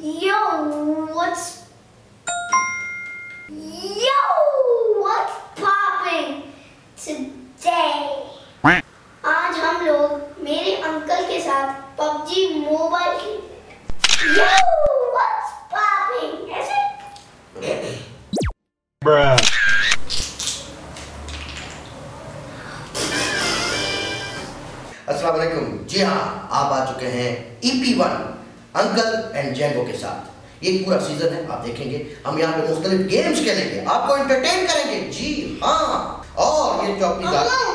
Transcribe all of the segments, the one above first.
Yo, what's popping today? आज हम लोग मेरे अंकल के साथ PUBG मोबाइल खेलते हैं। Yo, what's popping? ऐसे? अस्सलाम वालेकुम। जी हाँ, आप आ चुके हैं EP1 अंकल एंड जैंगो के साथ। ये पूरा सीजन है, आप देखेंगे हम यहाँ पे मुख्तलिफ गेम्स खेलेंगे, आपको एंटरटेन करेंगे। जी हाँ, और ये जो अपनी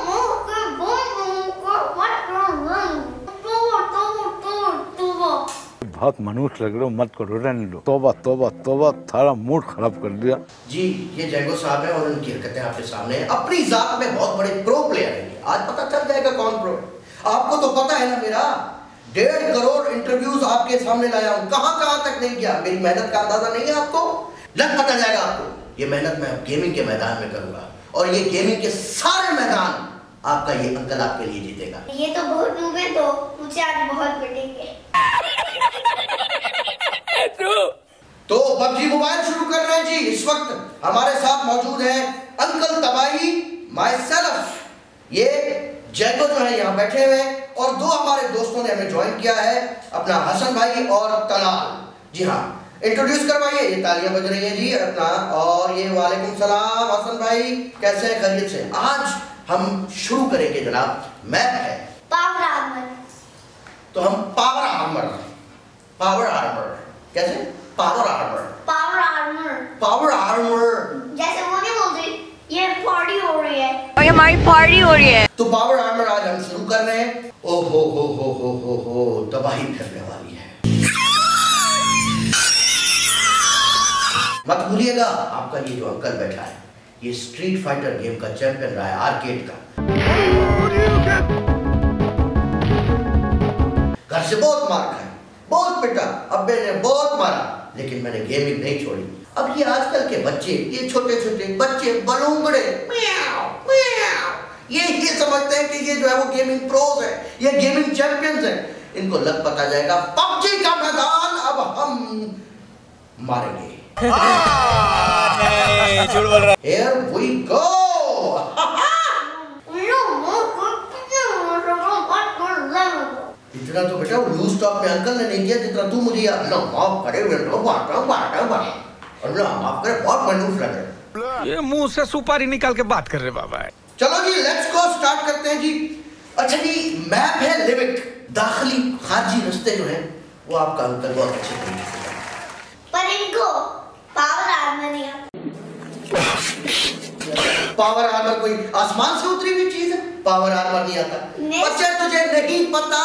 बहुत मनुष्य लग रहे हो, मत करो, रहने दो। तौबा तौबा तौबा, थारा मूड खराब कर दिया। जी, ये जैंगो साहब है और उनकी हरकतें आपके सामने हैं। अपनी जात में बहुत बड़े प्रो प्लेयर हैं। आज पता चल जाएगा कौन प्रो। आपको तो पता है ना, मेरा 1.5 करोड़ इंटरव्यूज आपके सामने लाया हूं, कहां तक नहीं गया। मेरी मेहनत का अंदाजा नहीं है आपको? लग पता जाएगा आपको। ये मेहनत मैं गेमिंग के मैदान में करूंगा और ये गेमिंग के सारे मैदान आपका ये अंकल आपके लिए जीतेगा। ये तो बहुत नूब है, तो मुझे आज बहुत पिटेंगे। तो PUBG मोबाइल शुरू कर रहे हैं जी। इस वक्त हमारे साथ मौजूद है अंकल तबाही, माय सेल्फ, ये जैंगो जो है यहाँ बैठे हुए, और दो हमारे दोस्तों ने हमें ज्वाइन किया है, अपना हसन भाई और तलाल। जी हाँ, इंट्रोड्यूस करवाइए। ये तालियां बज रही हैं जी अपना। और ये वालेकुम सलाम हसन भाई, कैसे हैं? खैरियत से? आज हम शुरू करेंगे जनाब, मैप है पावर आर्मर। तो हम पावर आर्मर कैसे? पावर आर्मर जैसे वो नहीं बोलते ये पार्टी हो रही है और हमारी पार्टी हो रही है। तो पावर आर्मर आज हम शुरू कर रहे हैं। ओ हो, तबाही करने वाली है। मत भूलिएगा, आपका ये जो अंकल बैठा है, ये स्ट्रीट फाइटर गेम का चैंपियन रहा है, आर्केड का। घर से बहुत मार खाई, बहुत पिटा, अब्बे ने बहुत मारा, लेकिन मैंने गेमिंग नहीं छोड़ी। अब ये आजकल के बच्चे, ये छोटे बच्चे बलूंगड़े ये समझते हैं कि ये जो है वो गेमिंग प्रोज है, ये गेमिंग चैंपियंस हैं। इनको लग पता जाएगा PUBG का मैदान अब हम मारेंगे। Here we go। इतना तो बेटा लूज स्टॉप में अंकल ने नहीं किया जितना तू मुझे अल्लाह माफ करे, अल्लाह माफ करे, बहुत मनूस लग रहा है। ये मुंह से सुपारी निकाल के बात कर रहे बाबा। चलो जी, लेट्स गो, स्टार्ट करते हैं जी। अच्छा जी, मैप है लिविक। दाखिली खारजी रास्ते जो हैं वो आपका अंकल बहुत अच्छे तरीके से करता है, पर इनको पावर आर्मर नहीं आता। पावर आर्मर कोई आसमान से उतरी हुई चीज है? पावर आर्मर नहीं आता। बच्चे तुझे नहीं पता,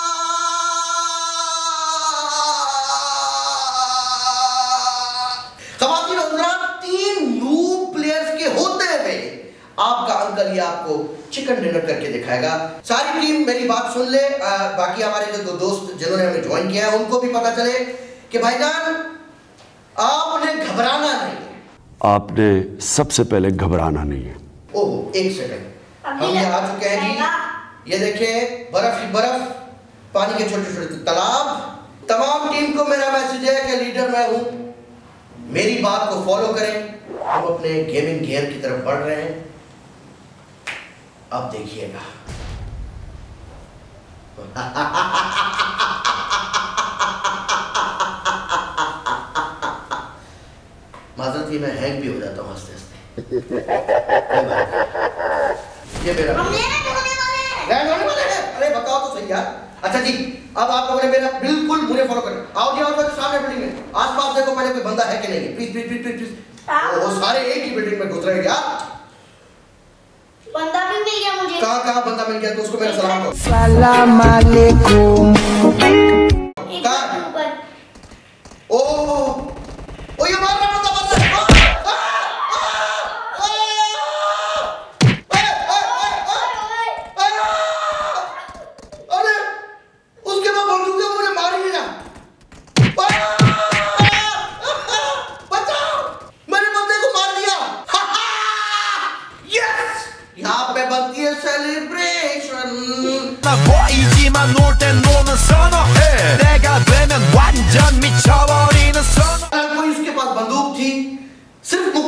ख़वातीन और हज़रात, 3 नूब प्लेयर्स के होते हुए आपका अंकल ये आपको चिकन डिनर करके दिखाएगा। सारी टीम मेरी बात सुन ले। बाकी हमारे जो 2 दोस्त जिन्होंने हमें ज्वाइन किया है उनको भी पता चले कि भाईजान आपने घबराना नहीं है। आपने सबसे पहले घबराना नहीं है। ओह, एक सेकंड, हम ये आ चुके हैं जी। ये देखें, बर्फ ही बर्फ, पानी के छोटे छोटे तालाब। तमाम टीम को मेरा मैसेज है कि लीडर मैं हूं, मेरी बात को फॉलो करें। हम अपने गेमिंग गियर की तरफ बढ़ रहे हैं। अब देखिएगा। माजरत ये मैं हैंग भी हो जाता हूँ हंसते हंसते। ये मेरा होने वाले हैं। अरे बताओ तो सही यार। अच्छा जी, अब आप लोगों ने मेरा बिल्कुल मुझे फॉलो करें। आओ जी, आओ सामने बिल्डिंग में, आसपास देखो पहले कोई बंदा है कि नहीं है। प्लीज। वो सारे एक ही बिल्डिंग में घुस रहे हैं यार। बंदा भी मिल गया मुझे। कहाँ बंदा मिल गया? तो उसको मेरा सलाम करो। सलाम अलैकुम। ओ ये मार रहा बंदा। अरे उसके बाद बोल दूंगा मुझे मार ही ना। बचाओ, मेरे बंदे को मार दिया। यस, यहाँ पे बनती है सेलिब्रेशन। 보이지만 놀 땐 노는 선어해 내가 되면 완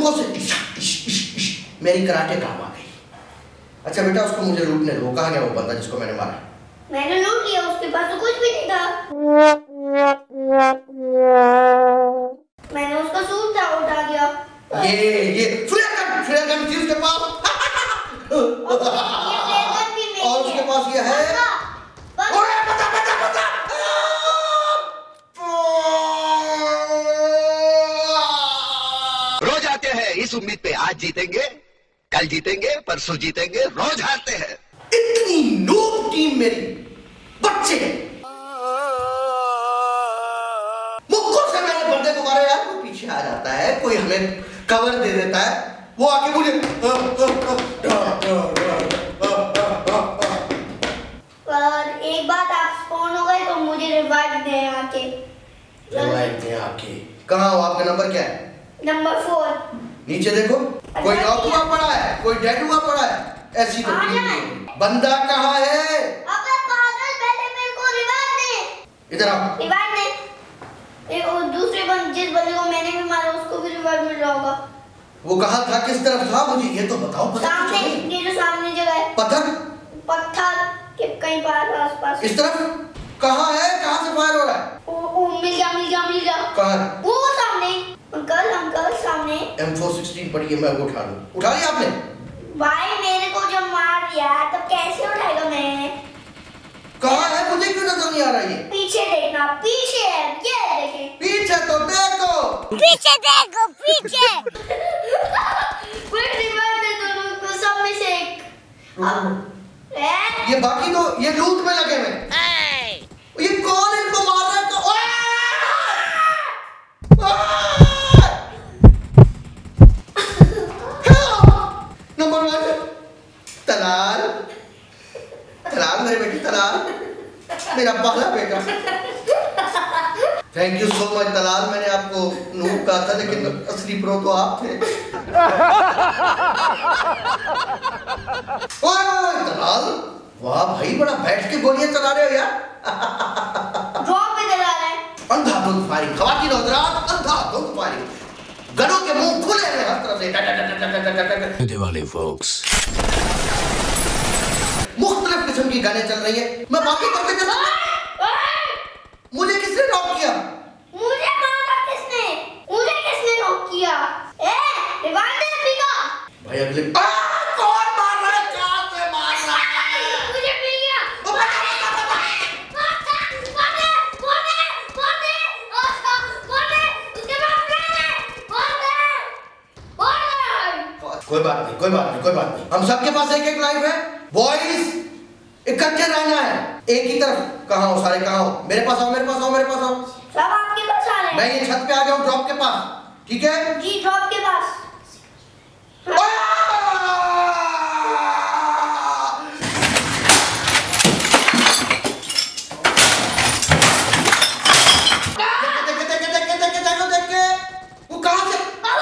पलकों से मेरी कराटे काम आ गई। अच्छा बेटा, उसको मुझे लूटने दो। कहाँ गया वो बंदा जिसको मैंने मारा? मैंने लूट लिया, उसके पास तो कुछ भी नहीं था। मैंने उसका सूट था उठा दिया। ये फ्लेयर गन थी उसके पास। और उसके पास ये है। ओए बचा। रोज आते हैं इस उम्मीद पे आज जीतेंगे, कल जीतेंगे, परसों जीतेंगे, रोज हारते हैं। इतनी नूब टीम मेरी, बच्चे मुक्कों से मैंने बंदे को मारा यार। कोई पीछे आ जाता है, कोई हमें कवर दे देता है, वो आके मुझे पर एक बात, आप स्पॉन हो गए तो मुझे रिवाइव दे आके। कहाँ हो? आपका नंबर क्या है? नंबर 4। नीचे देखो, कोई नॉक हुआ पड़ा है, कोई डेड हुआ पड़ा है। ऐसी तो टीम नहीं। बंदा कहाँ है? अबे पागल, पहले मेरे को रिवाइव दे। इधर आओ। रिवाइव दे। एक और दूसरे जिस बंदे को मैंने भी मारा उसको भी रिवाइव मिल रहा होगा। वो कहाँ था, किस तरफ था, मुझे ये तो बताओ। सामने, ये जो सामने जगह है। पत्थर के कहीं पास आसपास। इस तरफ कहाँ है? कहाँ से फायर हो रहा है? ओ मिल गया। कहाँ? वो सामने। अंकल सामने। M416 पड़ी है, मैं वो उठा लूं। उठा लिया आपने? भाई मेरे को जब मार दिया तब कैसे उठाएगा मैं? कहाँ है? मुझे क्यों नजर नहीं आ रहा? ये पीछे देखना, पीछे है, ये देखे। पीछे तो देखो। पीछे देखो, पीछे। कोई रिवाइव दे दो लोग सब में से एक। ये बाकी तो ये लूट में लगे हुए। ये कौन इनको मार रहा है? नंबर 1 तलाल मेरे बेटे, तलाल मेरा पहला बेटा। Thank you so much Talal. मैंने आपको नूब कहा था, लेकिन असली प्रो तो आप थे। ओए तलाल, वाह भाई, बड़ा बैठ के गोलियां चला रहे हो यार। ड्रॉप पे चला रहा है। अंधाधुंध फायरिंग, ख़वातीन और हज़रात, अंधाधुंध फायरिंग। गनों के मुंह खुले हैं हर तरफ से। दिवाली फोक्स, मुख्तलिफ किस्म की गाने चल रही है। मैं बाकी करके चला। मुझे किसने नॉक किया? मुझे मारा किसने? मुझे किसने नॉक किया? रिवाइव दे अभी का। भाई अगले कौन मार रहा है? कहां से मार रहा है? मुझे मिल गया। कोई बात नहीं। हम सबके पास एक लाइफ है। बॉयज, इकट्ठे रहना है, एक ही तरफ। कहाँ हो सारे? कहाँ हो? मेरे पास आओ। सब आपके पास आ रहे हैं। मैं ये छत पे आ गया हूँ, ड्रॉप के पास। ठीक है जी, ड्रॉप के पास। देख वो कहाँ से?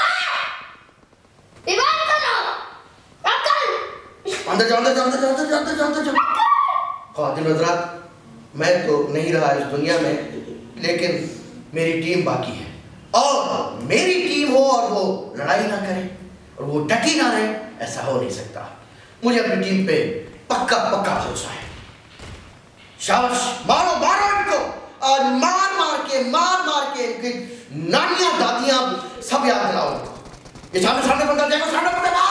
अंदर जाओ। ख्वातीन हज़रात, मैं तो नहीं रहा इस दुनिया में, लेकिन मेरी टीम बाकी है। और मेरी टीम हो और वो लड़ाई ना करे और वो डटी ना रहे, ऐसा हो नहीं सकता। मुझे अपनी टीम पे पक्का भरोसा है। शाबाश, मारो इनको। आज मार के इनकी नानियां दादियां सब याद दिलाओ। ये सामने बंदा देखो, सामने बंदा मार।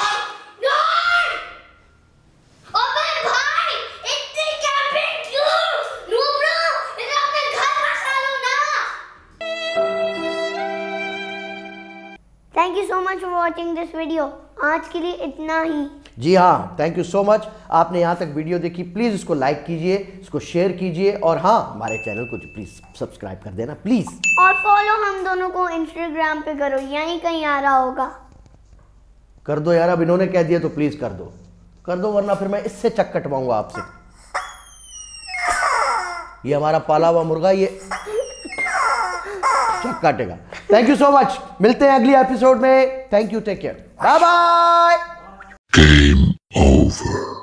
Thank you so much for watching this video. आज के लिए इतना ही। जी हाँ, थैंक यू सो मच। आपने यहाँ तक वीडियो देखी, प्लीज़ इसको लाइक कीजिए, इसको शेयर कीजिए, और हाँ, हमारे चैनल को प्लीज़ सब्सक्राइब कर देना प्लीज़। और फॉलो हम दोनों को इंस्टाग्राम पे करो, यहीं कहीं आ रहा होगा। कर दो यार, अब इन्होंने कह दिया तो प्लीज़ कर दो, वरना फिर मैं इससे चक कटवाऊंगा आपसे। ये हमारा पाला हुआ मुर्गा ये चक काटेगा। थैंक यू सो मच, मिलते हैं अगली एपिसोड में। Thank you, take care, bye bye.